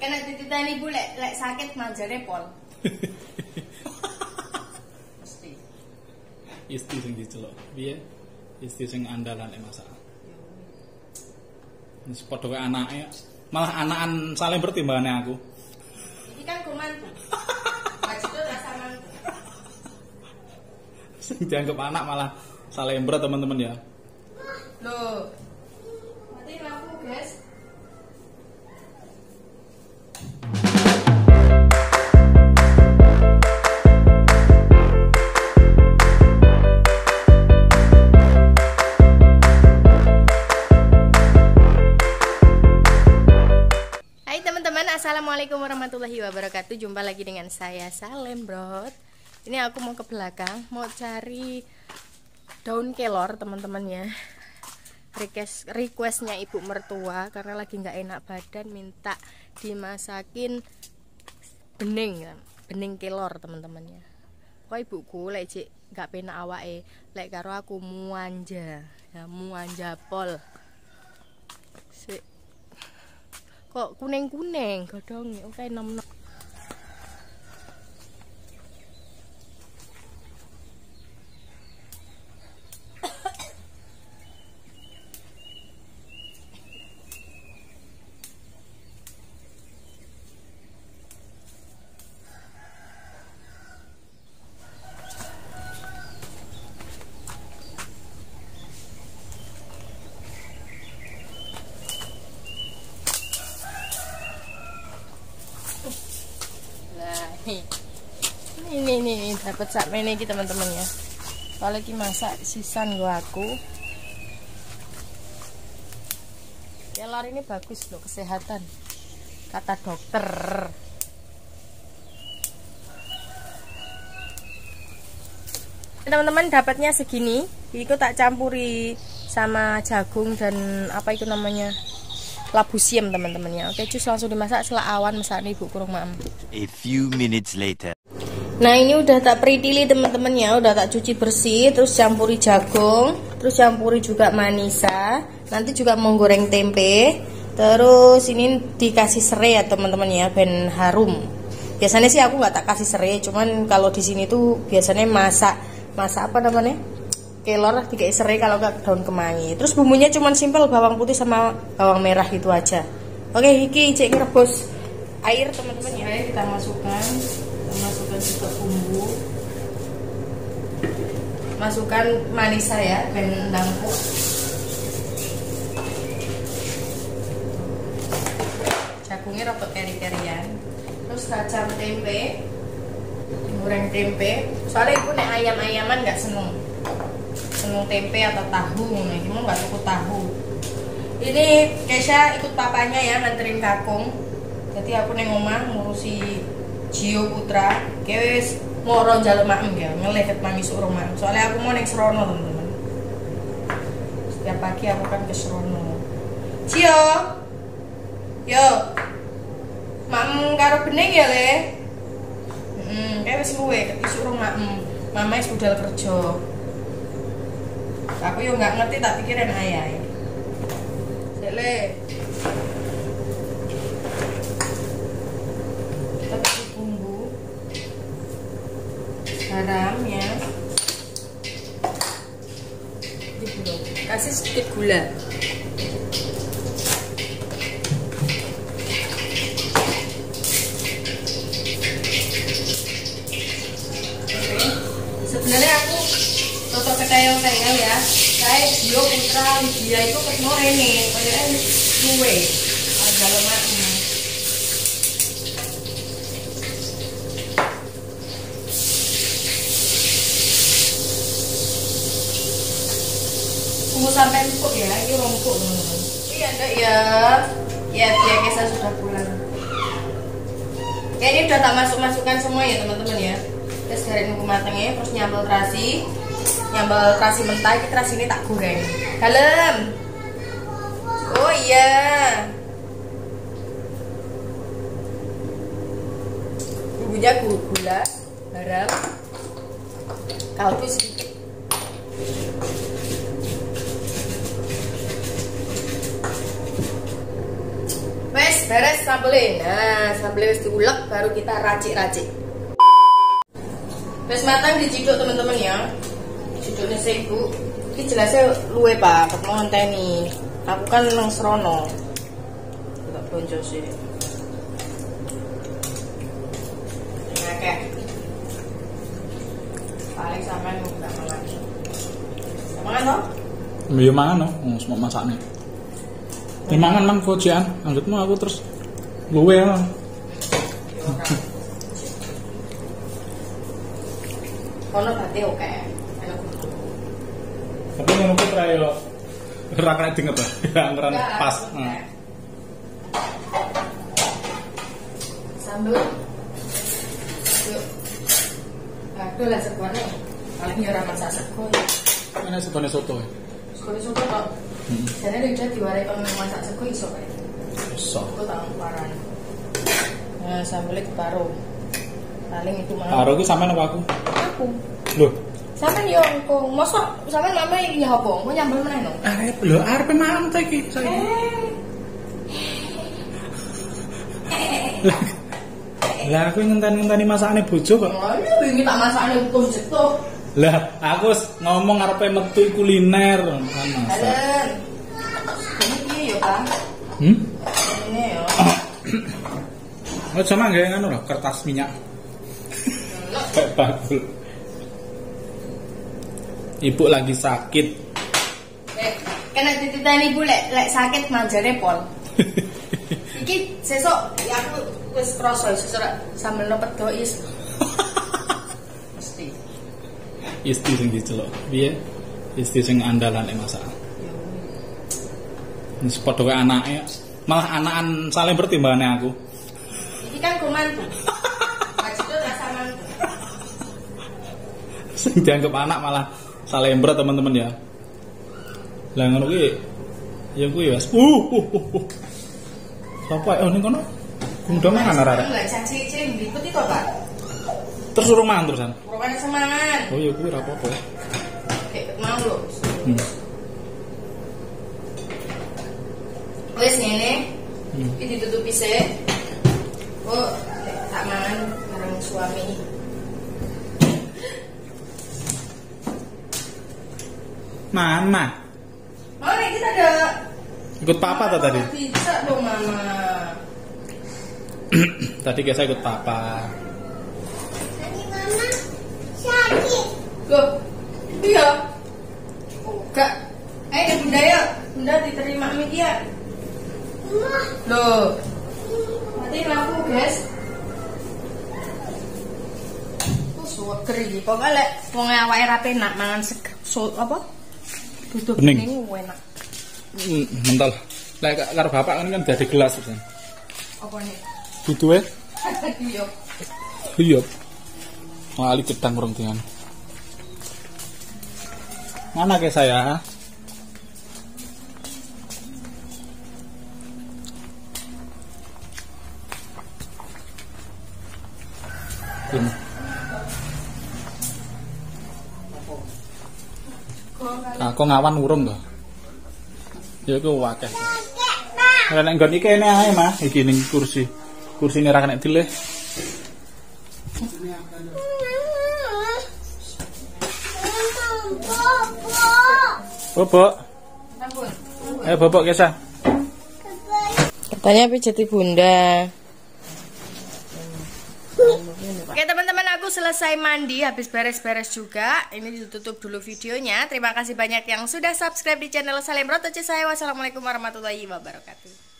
Kena dititani ibu lek sakit manjane pol. Mesti. Isti sing diceluk. Piye? Isti sing andalan lek masak. Wis padha kaya anake. Malah anakan saling pertimbangane aku. Iki kan kumantu. Wajib rasa mantu. Sing dianggap anak malah salember teman-teman ya. Loh. Mati lampu, guys. Hai teman-teman, assalamualaikum warahmatullahi wabarakatuh. Jumpa lagi dengan saya Salembrot. Ini aku mau ke belakang, mau cari daun kelor teman-teman ya. Requestnya ibu mertua karena lagi nggak enak badan, minta dimasakin bening kelor teman-teman ya. Kok ibuku lek cik nggak penak awake, lek karo aku muanja ya, muanja pol. Kok kuning-kuning godhong oke nom. Ini dapat sak mene iki teman-teman ya. Kalau iki masak sisan gua aku. Kelor ini bagus loh kesehatan. Kata dokter. Teman-teman dapatnya segini. Iku tak campuri sama jagung dan apa itu namanya? Labu siam teman-teman ya. Oke, cus langsung dimasak selak awan masak ibu kurung maem. A few minutes later. Nah ini udah tak peritili teman-teman ya, udah tak cuci bersih, terus campuri jagung, terus campuri juga manisa, nanti juga mau goreng tempe, terus ini dikasih serai ya teman-teman ya, ben harum. Biasanya sih aku nggak tak kasih serai, cuman kalau di sini tuh biasanya masak apa namanya, kelor dikasih serai kalau nggak daun kemangi. Terus bumbunya cuman simpel, bawang putih sama bawang merah gitu aja. Oke, iki cek ngerebus air teman-teman ya, kita masukkan juga bumbu, masukkan manisa ya, ben dampuk. Jagungnya rotok keri-kerian, terus kacang tempe, goreng tempe. Soalnya ibu nek ayam-ayaman nggak seneng tempe atau tahu, nih gimana nggak cukup tahu. Ini Kesha ikut papanya ya nganterin kakung, jadi aku neng omah ngurusi Gio Putra, kewes moro jaluk maem ya, ngelehet mami suruh maem. Soalnya aku mau neng Serono teman-teman. Setiap pagi aku kan ke Serono. Gio, yo, maem karo bening ya le. Kewes luwe keti suruh maem. Mama is budal kerja. Aku yo nggak ngerti tak pikirin ayah. Sele. Garamnya kasih sedikit gula. Sebenarnya aku toto ketayel-tayel ya, kayak Gio Putra Lydia itu ketemu ini kayaknya kue ada lemaknya. Sampai empuk ya, ini empuk teman-teman. Iya enggak ya? Ya dia Kesa sudah pulang. Ya ini udah tak masukkan semua ya teman-teman ya. Terus dari nunggu matangnya, terus nyambel terasi mentah. Ini terasi ini tak goreng. Kalem. Oh iya. Bumbunya gula, garam, kaldu sedikit. Wes beres sambelin. Nah, sambelnya wis diulek baru kita racik-racik. Wis matang diciduk teman-teman ya. Ciduknya seibu. Ini jelasnya luwe Pak, mau ngenteni. Aku kan nang serono. Tak bonjo sih. Oke. Paling sampean enggak mangan. Mangan toh? Iya mangan no, semua masaknya. Mangan mang kojian, anggitmu aku terus luwe ya. Kono berarti oke. Tapi ngono ku tra yo ora kena dinget to. Anggaran pas. Sambel. Yuk. Aduh lah sekone. Paling yo ora masak sego. Ana sebane soto. Sego soto kok. Jane udah diwarai kon masak sego iso kae. Iso. Aku tak paran. Nah, sambelnya ditaruh. Paling itu mau. Karo ki sampean apa aku? Aku. Loh, Sampeyan yo engko, mosok sampeyan mama ya apa? Mau nyambel meneh no? arep mangan ta iki saiki. Lah aku ngenteni masakane bojo kok. Oh, wingi tak masakne utuh jetuh. Lah, aku ngomong arepe metu kuliner. Halen. Ini yo, Kang. Ini yo. Oh, sama gawe ngono lho, kertas minyak. Kayak bakul. Ibu lagi sakit. Kena dititani ibu lek sakit manjane pol. Iki sesuk ya aku wis krasa sesuk sambelno pedo is. Mesti. Isti sing diceluk. Piye? Isti sing andalan nek masak. Wis padha kaya anake. Malah anakan saling pertimbangane aku. Iki kan kumantu. Maksudnya rasa mantu. Sing dianggap anak malah salembret teman-teman ya. Lah ngono kuwi ya kuwi wis. Sapa ning kono? Gundong mangan arek. Lah cacing berikut itu, Pak. Terus suruh mangan terusan. Pokoknya semangat. Oh ya kuwi ora apa-apa. Kayak mau lho. Wes ngene. Iki ditutupi sik. Oh, tak mangan bareng suami. Mama. Mari kita ada Ikut papa tuh tadi. Bisa dong mama. Tadi guys saya ikut papa. Tadi mama sakit. Loh, iya. Oh, enggak. Ayo bunda ya, bunda diterima media. Loh, nanti aku guys. Suweger iki. Pokoke lek wong awake ra penak mangan apa? Butuh Bening. enak. Mental. Lek karo bapak kan dadi gelas terus. Apa nih? Duduhe? Iya. Iya. Wali gedang urung dengan. Mana ke saya? Ini. Aku ngawan urung to. Ya iku akeh. Ora nek nggon iki kene ae, Mas. Iki ning kursi. Kursine ra kena dileh. Bobok. Ayo bobok Kesa. Katanya pijati bunda. Oke teman-teman, aku selesai mandi, habis beres-beres juga. Ini ditutup dulu videonya. Terima kasih banyak yang sudah subscribe di channel Salem Rotoce saya. Wassalamualaikum warahmatullahi wabarakatuh.